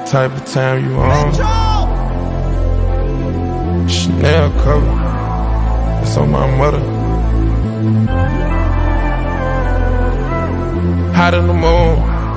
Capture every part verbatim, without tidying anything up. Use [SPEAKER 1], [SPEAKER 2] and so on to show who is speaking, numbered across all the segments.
[SPEAKER 1] Type of time you on. Chanel cover, it's on my mother. Hot in the moon.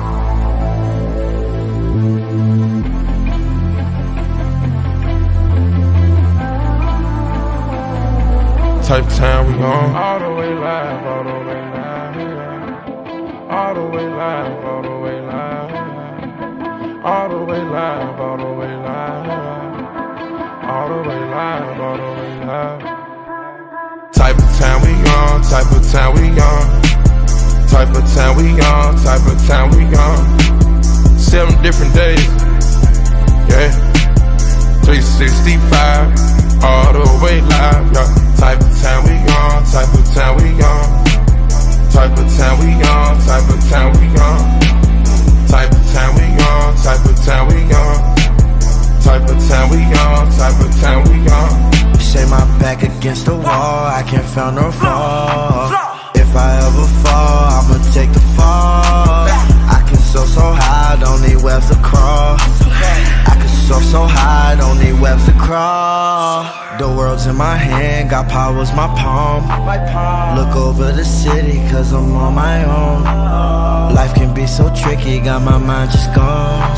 [SPEAKER 1] Type of time we on. All the way live, all the way live, all the way live, all the way live, all the way live, all the way live, all the way live, all the way live. Type of time we on, type of time we on, type of time we on, type of time we on. Seven different days, yeah. three sixty-five, all the way live, yeah. Type of time we on, type of time we on, type of time we on, type of time we on, type of time we on, type of time we on, type of time we on, type of time we on.
[SPEAKER 2] Say my back against the wall, I can't feel no fall. If I ever fall, I'ma take the fall. I can soar so high, don't need webs to crawl. I can soar so high, don't need webs to crawl. The world's in my hand, got powers my palm. Look over the city, cause I'm on my own. Life can be so tricky, got my mind just gone.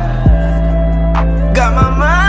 [SPEAKER 2] Got my mind.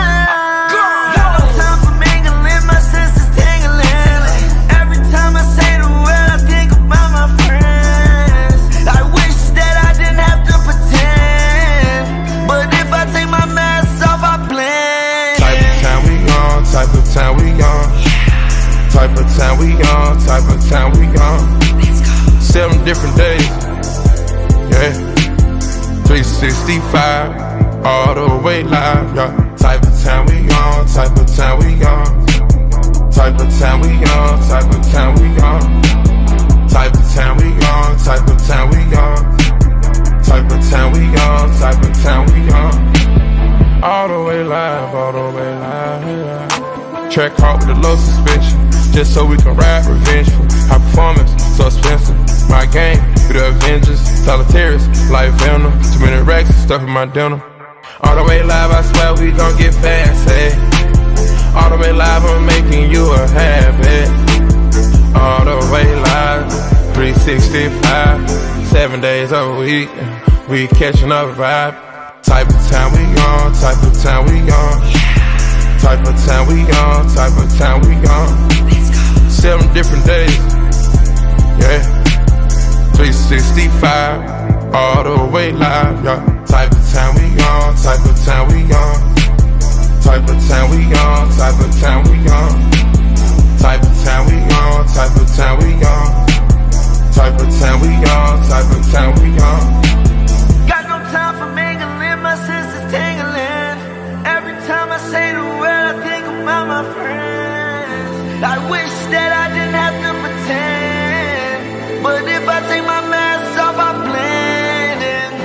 [SPEAKER 1] Type of time we on, type of time we on, type of time we on. Seven different days, yeah. three sixty-five, all the way live, yeah. Type of time we on, type of time we on, type of time we on, type of time we on, type of time we on, type of time we on, type of time we on, type of time we on. All the way live, all the way live, yeah. Track hard with a low suspension, just so we can ride revengeful. High performance, so expensive. My game, we the Avengers, solitaires, like Venom. Too many racks, stuff in my denim. All the way live, I swear we gon' get fancy. All the way live, I'm making you a habit. All the way live, three sixty-five, seven days a week, we catching up vibe. Type of time we on, type of time we on, type of time we on, type of time we on. Seven different days, yeah. three sixty-five, all the way live, yeah. Type of time we on, type of time we on, type of time we on, type of time we on, type of time we on, type of time we on, type of time we on, type of time we on.
[SPEAKER 2] Got no time for mingling, my senses tingling. Every time I say the word, I think about my friends. I wish that I didn't have to pretend, but if I take my mask off, I blend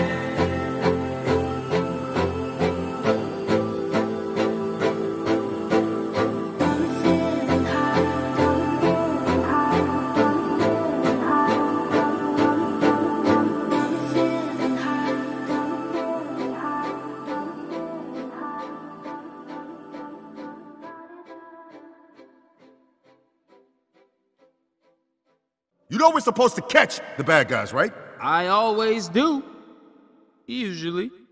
[SPEAKER 3] You know we're supposed to catch the bad guys, right?
[SPEAKER 4] I always do. Usually.